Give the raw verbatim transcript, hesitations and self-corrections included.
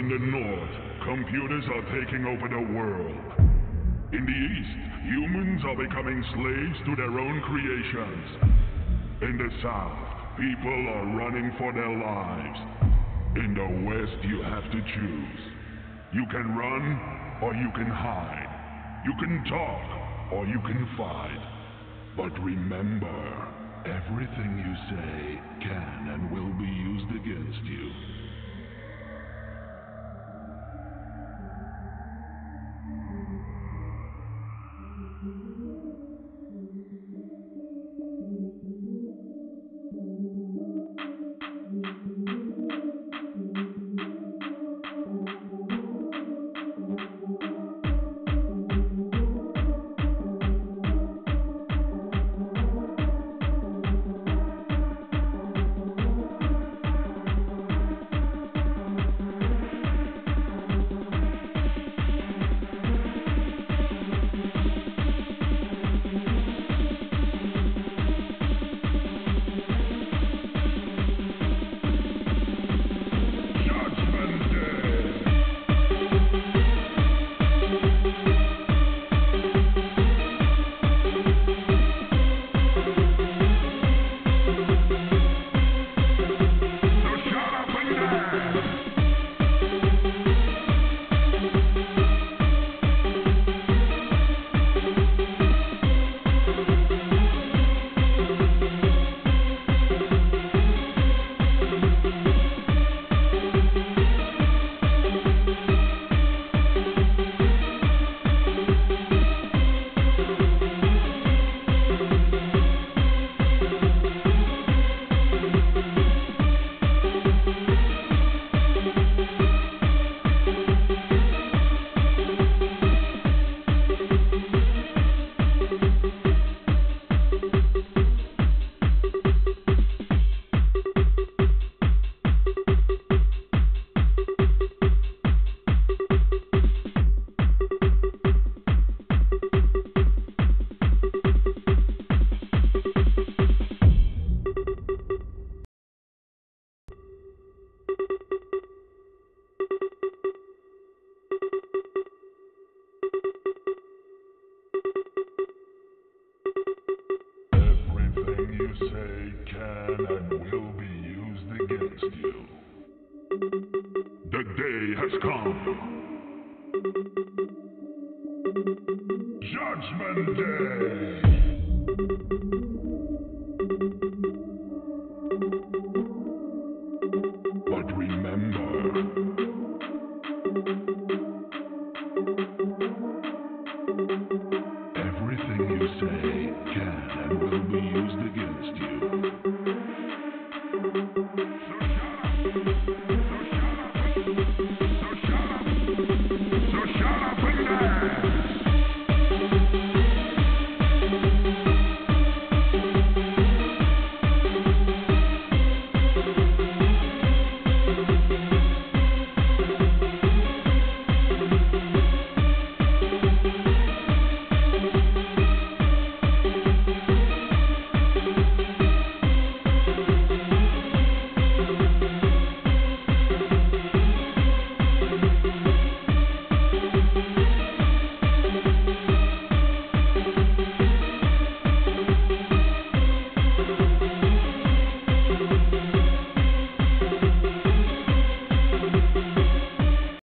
In the north, computers are taking over the world. In the east, humans are becoming slaves to their own creations. In the south, people are running for their lives. In the west, you have to choose. You can run, or you can hide. You can talk, or you can fight. But remember, everything you say can and will be used against you. Judgment Day!